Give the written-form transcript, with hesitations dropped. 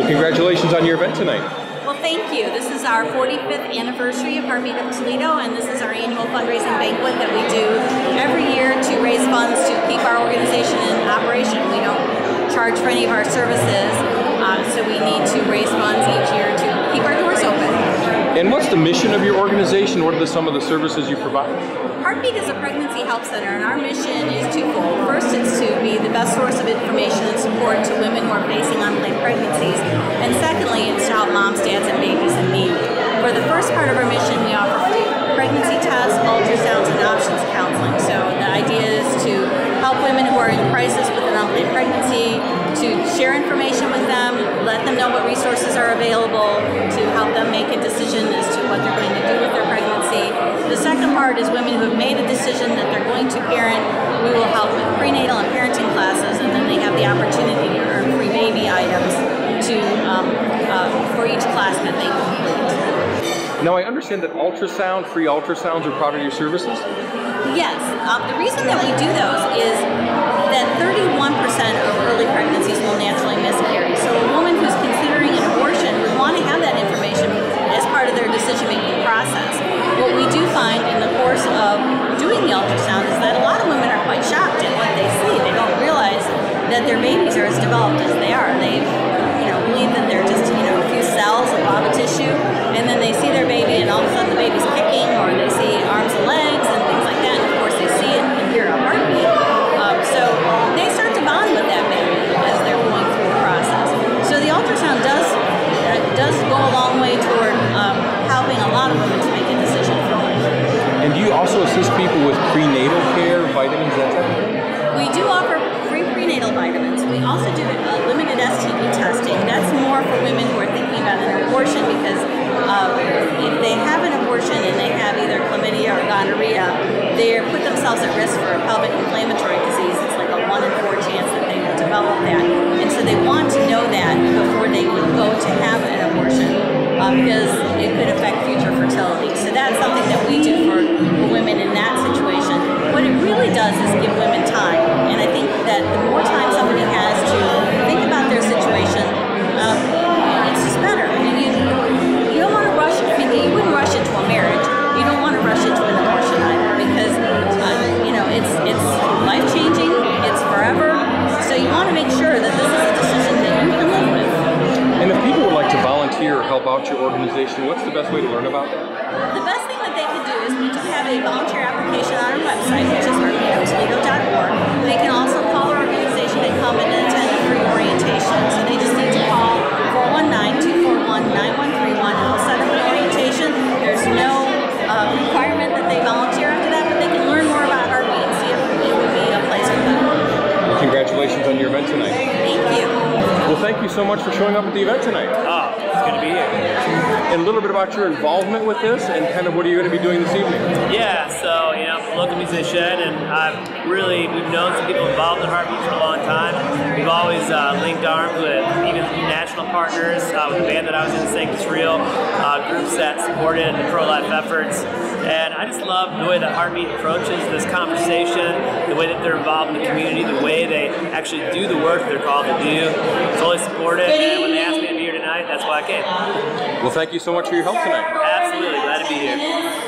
Congratulations on your event tonight. Well, thank you. This is our 45th anniversary of Heartbeat of Toledo, and this is our annual fundraising banquet that we do every year to raise funds to keep our organization in operation. We don't charge for any of our services, so we need to raise funds each year to keep our doors open. And what's the mission of your organization? What are some of the services you provide? Heartbeat is a pregnancy health center, and our mission is twofold. First, it's to be the best source of information and support to women who are facing unplanned pregnancies. And secondly, it's to help moms, dads, and babies in need. For the first part of our mission, we offer free pregnancy tests, ultrasounds, and options counseling. So the idea is to help women who are in crisis with an unplanned pregnancy, to share information with them, let them know what resources are available, to help them make a decision as to what they're going to do with their pregnancy. The second part is women who have made a decision that they're going to parent. We will help with prenatal and parenting classes, and then they have the opportunity to earn free baby items for each class that they complete. Now I understand that free ultrasounds are part of your services? Yes. The reason that we do those is that 31% of early pregnancies will naturally miscarry. So a woman who's considering an abortion would want to have that information as part of their decision-making process. What we do find in the course of doing the ultrasound is that a lot of women are quite shocked at what they see. They don't realize that their babies are as developed as they are. They believe that they're just a few cells, a blob of tissue, and then they see their baby and all of a sudden the baby's kicking, or they see arms and legs and things like that, and of course they see it and hear a heartbeat. So they start to bond with that baby as they're going through the process. So the ultrasound does go a long way toward helping a lot of women to make a decision for life. And do you also assist people with prenatal care, vitamins, that type of thing? We do offer free prenatal vitamins. We also do limited STD testing. That's more for women who are thinking about an abortion, because if they have an abortion and they have either chlamydia or gonorrhea, they put themselves at risk for a pelvic inflammatory disease. It's like a 1 in 4 chance that they will develop that. And so they want to know that before they go to have an abortion, because it could affect future fertility. So that's something that we do for women in that situation. What it really does is give women time. And I think that the more time somebody has to think about their situation, it's just better. I mean, you don't want to rush it. I mean, you wouldn't rush into a marriage. You don't want to rush into an abortion either, because it's life-changing. It's forever. So you want to make sure that this is a decision that you can live with. And if people would like to volunteer or help out your organization, what's the best way to learn about that? The best thing that they can do is we do have a volunteer application on our website, which is heartbeatoftoledo.org. They can also call our organization and come and attend a free orientation. So they just need to call 419-241-9131 and we'll set up an orientation. There's no requirement that they volunteer after that, but they can learn more about Heartbeat and see if it would be a place for them. Well, congratulations on your event tonight. Thank you. Well, thank you so much for showing up at the event tonight. Oh, it's good to be here. And a little bit about your involvement with this and kind of what are you going to be doing this evening? Yeah, so, I'm a local musician, and we've known some people involved in Heartbeat for a long time. We've always linked arms with even national partners, with the band that I was in, Sanctus Real, groups that supported the pro-life efforts. And I just love the way that Heartbeat approaches this conversation, the way that they're involved in the community, the way they actually do the work they're called to do. Totally support it, and when they asked me to be here tonight, that's why I came. Well, thank you so much for your help tonight. Absolutely, glad to be here.